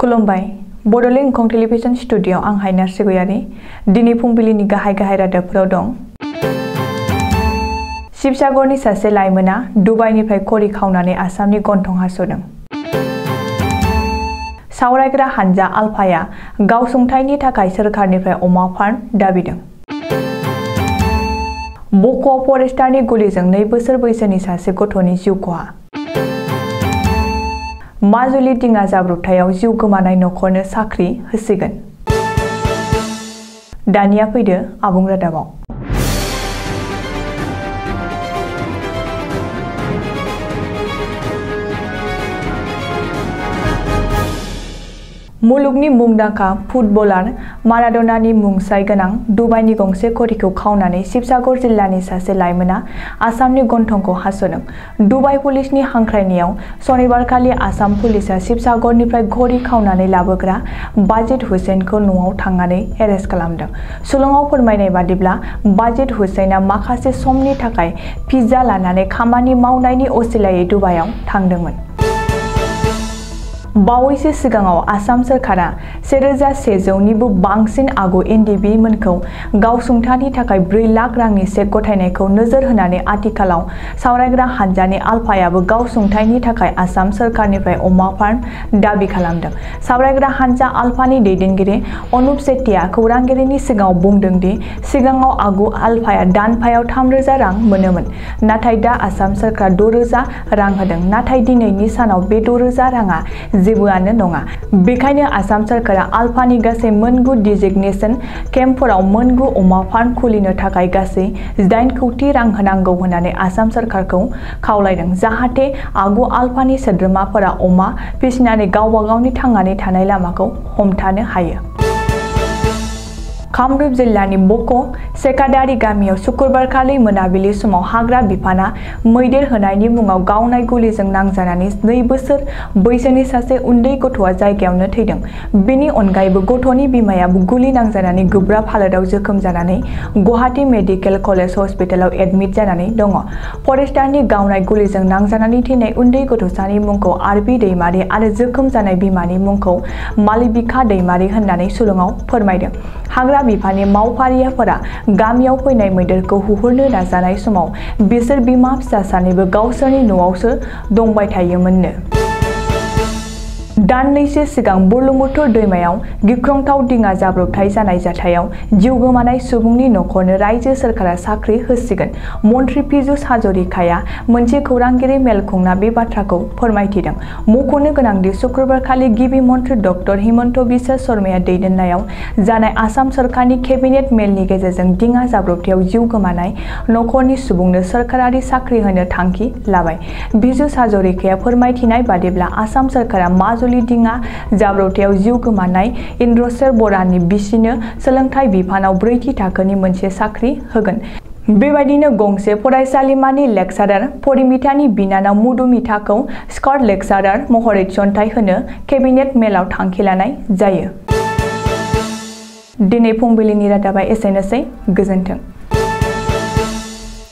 खुलुमबाय Bodoland एंखं television studio आं हायनार सिगयारि दिनै फुंबिलिनि गाहाय रादाबफोराव दं। शिबसागरनि सासे लाइमोना दुबाइनिफ्राय खरि खावनानै आसामनि गन्थं हास'दों। सावरायग्रा हानजा आलफाया गावसुंथायनि थाखाय सोरखारनिफ्राय अमा फार्म दाबिदों। बक'आव फरेस्टारनि गुलिजों 2 बोसोर बैसोनि सासे गथ'नि जिउ खहा। माजुलि दिङा जाब्रबथायाव जिउ गोमानाय नखरनो साख्रि होसिगोन। दानिया फैदो आबुं रादाबाव। मुलुगनि मुंदांखा फुटबलार माराडोनानि मुंसाइ गोनां दुबाइनि गंसे खरिखौ खावनानै शिबसागर जिल्लानि सासे लाइमोना आसामनि गन्थंखौ हास'दों। दुबाइ पुलिसनि हांख्रायनायाव सनिबारखालि आसाम पुलिसआ शिबसागरनिफ्राय घरि खावनानै लाबोग्रा बाजिद हुसैनखौ न'आव थांनानै एरेस्ट खालामदों। सुलुङाव फोरमायनाय बादिब्ला बाजिद हुसैनआ माखासे समनि थाखाय भिजा लानानै खामानि मावनायनि असिलायै दुबाइआव थांदोंमोन। बावैसो सिगाङाव आसाम सोरखारा 1100निबो बांसिन आगु एनडिबि मोनखौ गावसुंथानि थाखाय 4 लाख रांनि चेक गथायनायखौ नोजोर होनानै आथिखालाव सावरायग्रा हानजानि आलफायाबो गावसुंथायनि थाखाय आसाम सोरखारनिफ्राय अमा फार्म दाबि खालामदों। सावरायग्रा हानजा आलफानि दैदेनगिरि अनुप सेतिया खौरांगिरिनि सिगाङाव बुंदों दि सिगाङाव आगु आलफाया दानफायाव 3000 रां मोनोमोन, नाथाय दा आसाम सोरखारा 6000 रां होदों। नाथाय दिनैनि सानाव बे 6000 राङा जेबोआनो नङा। बेखायनो आसाम सोरखारा आलफानि गासै मोनगु डिजिगनेशन केम्पफोराव मोनगु अमा फार्म खुलिनो थाखाय गासै 8 कौटि रां होनांगौ होननानै आसाम सोरखारखौ खावलायदों, जाहाथे आगु आलफानि सोद्रोमाफोरा अमा फिसिनानै गावबा गावनि थांनानै थानाय लामाखौ हमथानो हायो। कामरुप जिल्लानि बक' सेकादारि गामियाव शुक्रबारखालि मोनाबिलि समाव हाग्रा बिफाना मैदेर होनायनि मुङाव गावनाय गुलिजों नांजानानै 2 बोसोर बैसोनि सासे उन्दै गथ'आ जायगायावनो थैदों। बेनि अनगायैबो गथ'नि बिमायाबो गुलि नांजानानै गोब्राब हालोदाव जोखोम जानानै गुवाहाटी मेडिकेल कलेज हस्पिटालाव एडमिट जानानै दङ। फरेस्टारनि गावनाय गुलिजों नांजानानै थैनाय उन्दै गथ'सानि मुंखौ आरबि दैमारि आरो जोखोम जानाय बिमानि मुंखौ मालबिका दैमारि होननानै सुलुङाव फोरमायदों। हाग्रा बिफाननि मावफारियाफोरा गामियाव फैनाय मैदेरखौ होहरनो नाजानाय समाव बिसोर बिमा फिसा सानैबो गावसोरनि न'आवसो दंबाय थायोमोननो। दाननैसो सिगां बुरलुंबुथुर दैमायाव गिख्रंथाव दिङा जाब्रबथाय जानाय जाथायाव जिउ गोमानाय सुबुंनि नखरनो रायजो सोरखारा साख्रि होसिगोन। मन्त्रि पीयूष हाजरिकाया मोनसे खौरांगिरि मेल खुंना बे बाथ्राखौ फोरमायथिदों। मख'नो गोनांदि शुक्रबारखालि गिबि मन्त्रि डक्टर हिमन्त बिश्व शर्माया दैदेननायाव जानाय आसाम सोरखारनि केबिनेट मेलनि गेजेरजों दिङा जाब्रबथायाव जिउ गोमानाय नखरनि सुबुंनो सोरखारारि साख्रि होनो थांखि लाबाय। पीयूष हाजरिकाया फोरमायथिनाय बादिब्ला आसाम सोरखारा माजुलि दिङा जाब्रबथायाव जिउ गोमानाय इन्द्रसेर बरानि बिसिनो सोलोंथाइ बिफानाव 4थि थाखोनि मोनसे साख्रि होगोन। बेबायदिनो गंसे फरायसालिमानि लेक्सारार परिमितानि बिनानाव मधुमिताखौ स्काउट लेक्सारार महरै थिसनथाइ होनो केबिनेट मेलाव थांखि लानाय जायो। दिनै फुंबिलिनि रादाबा एसेनोसै। गोजोन्थों।